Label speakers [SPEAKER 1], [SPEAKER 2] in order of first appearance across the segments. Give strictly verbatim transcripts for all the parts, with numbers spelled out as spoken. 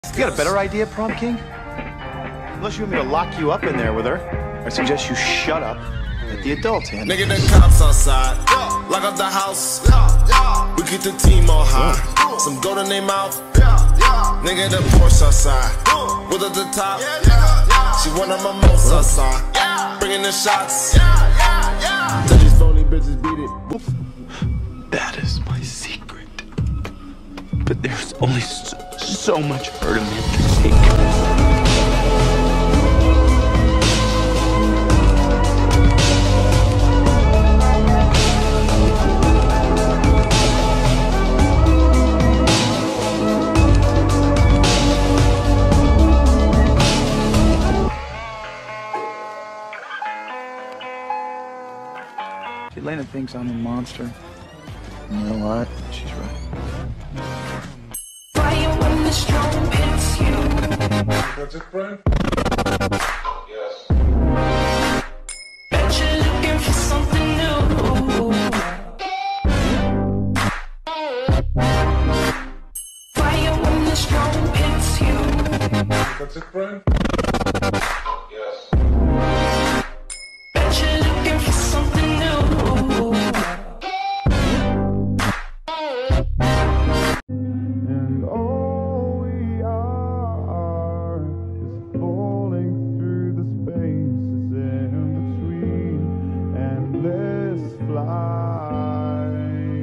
[SPEAKER 1] You got a better idea, Prom King? Unless you want me to lock you up in there with her, I suggest you shut up. Let the adults handle it.
[SPEAKER 2] Nigga, the cops outside. Lock up the house. We keep the team on high. Some gold in their mouth. Nigga, the Porsche outside. With at the top. She one of my most outside. Bringing the shots. Tell these phony bitches beat it.
[SPEAKER 1] That is my secret. But there's only so, so much hurt a man can take. Elena thinks I'm a monster. You know what? She's right.
[SPEAKER 3] That's it, Brian? Yes.
[SPEAKER 4] Bet you're looking for something new. Fire when the storm hits you.
[SPEAKER 3] That's it, Brian? Yes.
[SPEAKER 4] Bet you're looking for something new.
[SPEAKER 5] And all we are is falling through the spaces in between endless flight.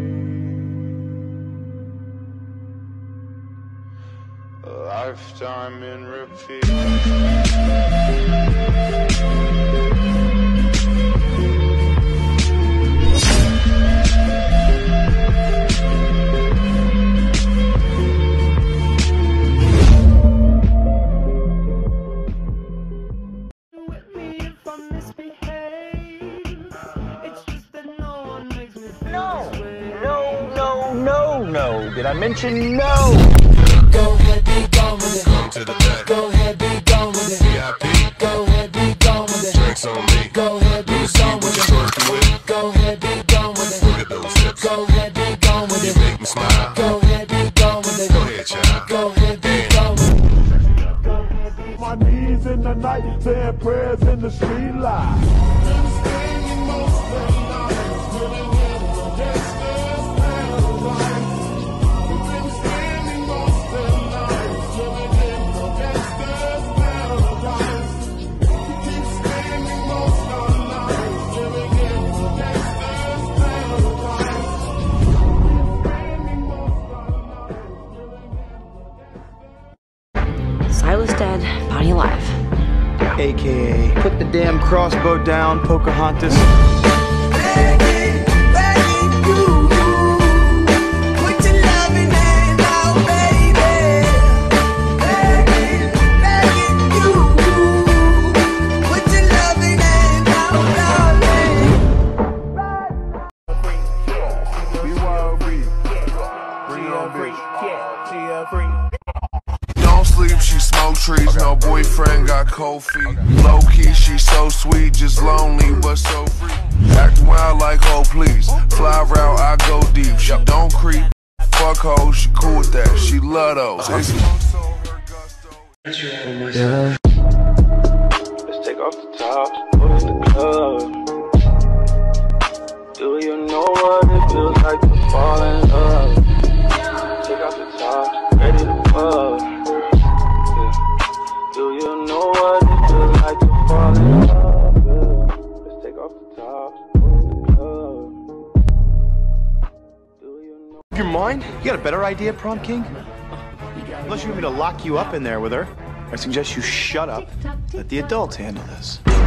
[SPEAKER 5] A lifetime in repeat.
[SPEAKER 6] No, no, no, no, no. Did I mention no?
[SPEAKER 7] Go ahead, be gone with it.
[SPEAKER 2] Come to the back.
[SPEAKER 7] Go ahead, be gone with it.
[SPEAKER 2] V I P.
[SPEAKER 7] Go ahead, be gone with it.
[SPEAKER 2] Drinks on me.
[SPEAKER 7] Go ahead, be gone with it. Go ahead, be gone with
[SPEAKER 2] Look
[SPEAKER 7] it.
[SPEAKER 2] at those hips.
[SPEAKER 7] Go ahead, be gone with
[SPEAKER 2] You
[SPEAKER 7] it.
[SPEAKER 2] make me smile.
[SPEAKER 7] Go ahead, be gone with it.
[SPEAKER 2] Go ahead, child.
[SPEAKER 7] Go ahead, be gone with it.
[SPEAKER 5] My knees in the night, saying prayers in the street light.
[SPEAKER 8] Silas dead, body alive.
[SPEAKER 1] A K A put the damn crossbow down, Pocahontas.
[SPEAKER 4] Begging, begging you. Put your loving hand out, baby. Begging, begging you. Put your loving hand out, darling.
[SPEAKER 5] We wild free. Bring it on, bitch.
[SPEAKER 9] Don't sleep, she smoke trees. No boyfriend, got cold feet. Low key, she so sweet, just lonely, but so free. Act wild like ho, please. Fly route, I go deep. She don't creep. Fuck hoes, she cool with that. She love those. It's
[SPEAKER 1] Yeah. Let's take off the top, put in the club. Do you know what it feels like to fall in love? Take off the top, ready to fuck. Do you know what it feels like to fall in love? Yeah. Let's take off the top, put in the club. Do you know? Your mind? You got a better idea, Prom King? Unless you want me to lock you up in there with her, I suggest you shut up. Let the adults handle this.